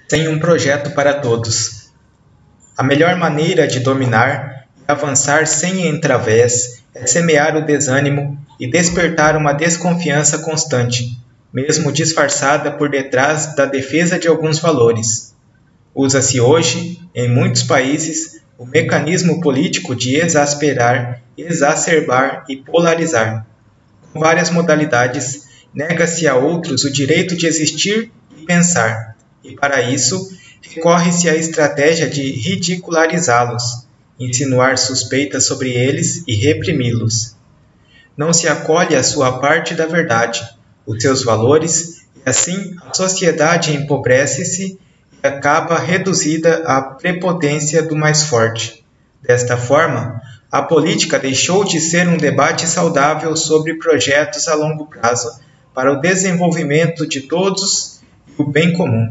sem um projeto para todos. A melhor maneira de dominar e avançar sem entravés é semear o desânimo e despertar uma desconfiança constante, mesmo disfarçada por detrás da defesa de alguns valores. Usa-se hoje, em muitos países, o mecanismo político de exasperar, exacerbar e polarizar. Com várias modalidades, nega-se a outros o direito de existir e pensar, e para isso, recorre-se à estratégia de ridicularizá-los, insinuar suspeitas sobre eles e reprimi-los. Não se acolhe a sua parte da verdade, os seus valores, e assim a sociedade empobrece-se e acaba reduzida à prepotência do mais forte. Desta forma, a política deixou de ser um debate saudável sobre projetos a longo prazo para o desenvolvimento de todos e o bem comum,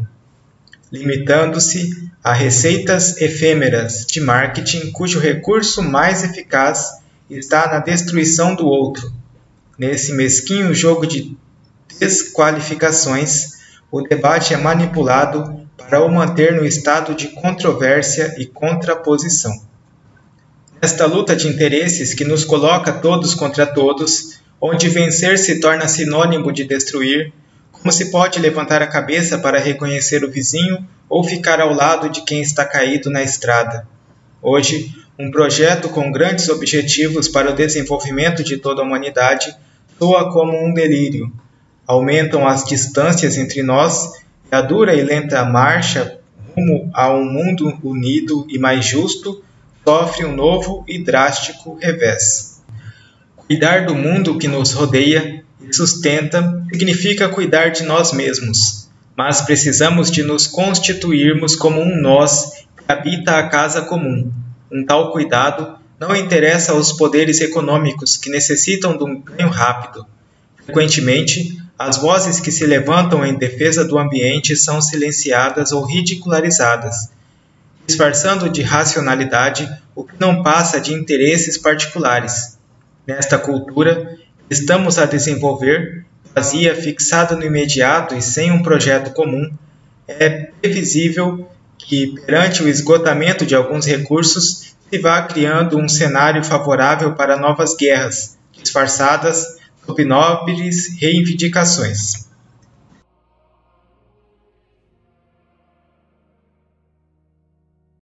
limitando-se a receitas efêmeras de marketing cujo recurso mais eficaz está na destruição do outro. Nesse mesquinho jogo de desqualificações, o debate é manipulado para o manter no estado de controvérsia e contraposição. Nesta luta de interesses que nos coloca todos contra todos, onde vencer se torna sinônimo de destruir, como se pode levantar a cabeça para reconhecer o vizinho ou ficar ao lado de quem está caído na estrada? Hoje, um projeto com grandes objetivos para o desenvolvimento de toda a humanidade soa como um delírio. Aumentam as distâncias entre nós e a dura e lenta marcha rumo a um mundo unido e mais justo sofre um novo e drástico revés. Cuidar do mundo que nos rodeia e sustenta significa cuidar de nós mesmos, mas precisamos de nos constituirmos como um nós que habita a casa comum. Um tal cuidado não interessa aos poderes econômicos que necessitam de um ganho rápido. Frequentemente, as vozes que se levantam em defesa do ambiente são silenciadas ou ridicularizadas, disfarçando de racionalidade o que não passa de interesses particulares. Nesta cultura, estamos a desenvolver, vazia, fixada no imediato e sem um projeto comum, é previsível que, perante o esgotamento de alguns recursos, se vá criando um cenário favorável para novas guerras, disfarçadas sob nobres reivindicações.